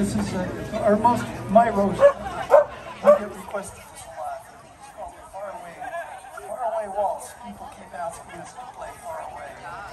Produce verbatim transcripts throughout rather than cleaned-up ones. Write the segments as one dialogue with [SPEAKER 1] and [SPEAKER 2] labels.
[SPEAKER 1] This is uh, our most, my roast. We get requested this a lot. It's called Far Away, Far Away Waltz. People keep asking us to play Far Away.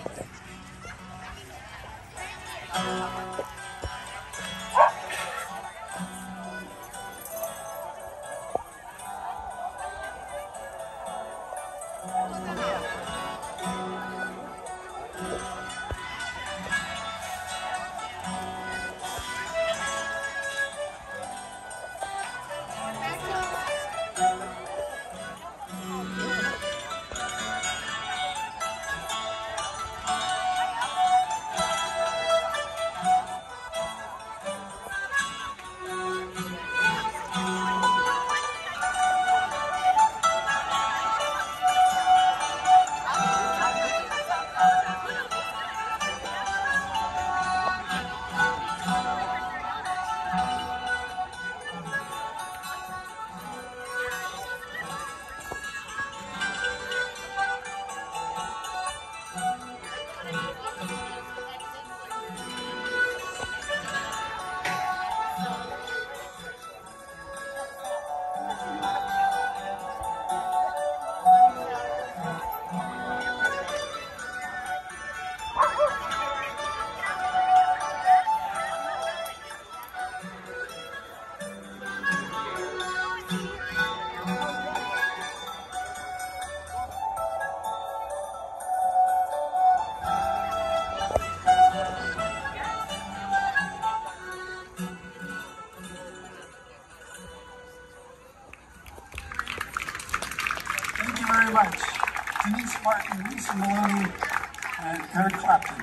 [SPEAKER 1] Thank you very much. Denise Martin, Lisa Maloney, and Kerr Clapton.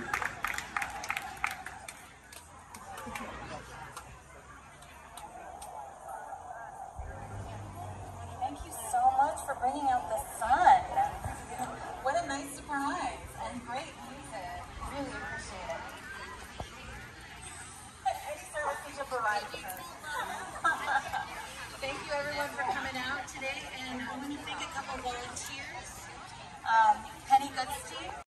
[SPEAKER 2] Thank you so much for bringing out the sun. What a nice surprise and great music. Really appreciate it. Any service we should provide. Thank you everyone for coming out today, and I want to thank a couple volunteers. Um, Penny Goodstein.